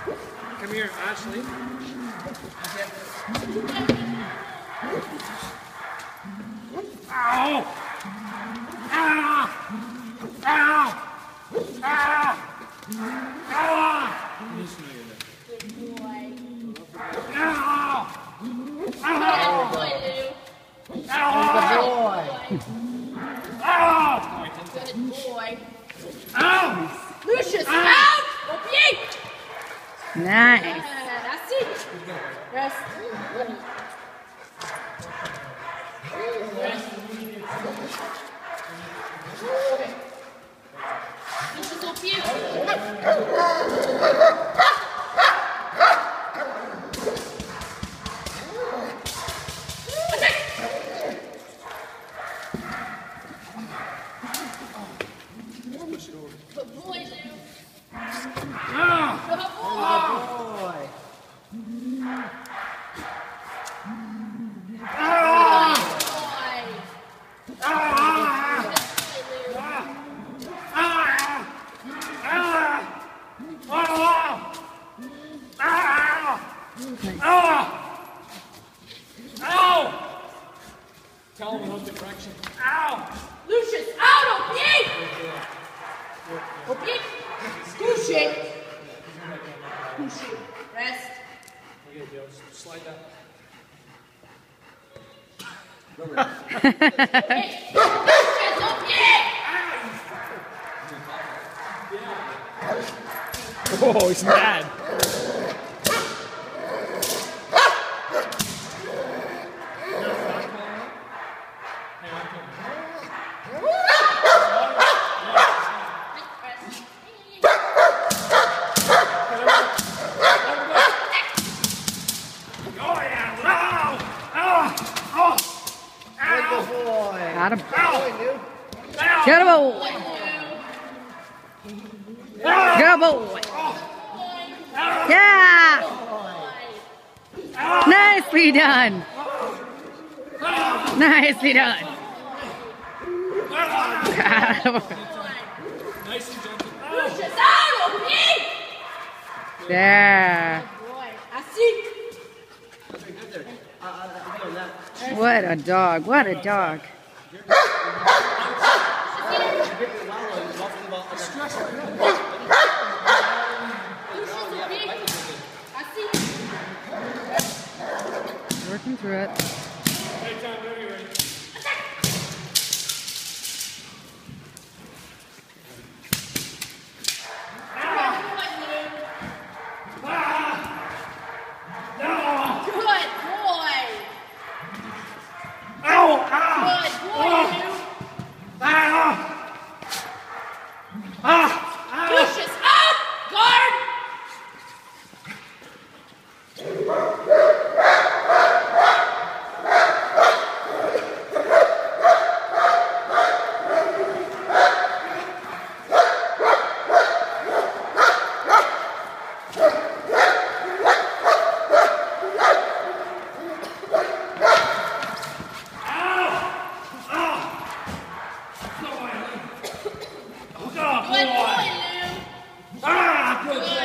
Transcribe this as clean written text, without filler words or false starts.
Come here, Ashley. Ow! Ow! Ow! Ow! Ow! Good boy. Ow! Good Ow! boy, Lou. Ow! Good boy. Ow! Lucius, out! Go big! Nice. That's it. Rest. Lucius, go big. Good boy, Lou. Ow! Good boy. Tell him about the correction. Ow! Lucius, out, okay? Okay? Push it. Push it. Rest. Okay, Joe, slide that. Hey, Lucius, okay? Oh, he's mad. Got him. Ow! Good boy. Good boy. Yeah. Nicely done. Nicely done. Nice and gentle. Lucius, out, okay? Yeah. Boy, I see. What a dog. What a dog. Working through it. Anytime, whenever you're ready. Good boy.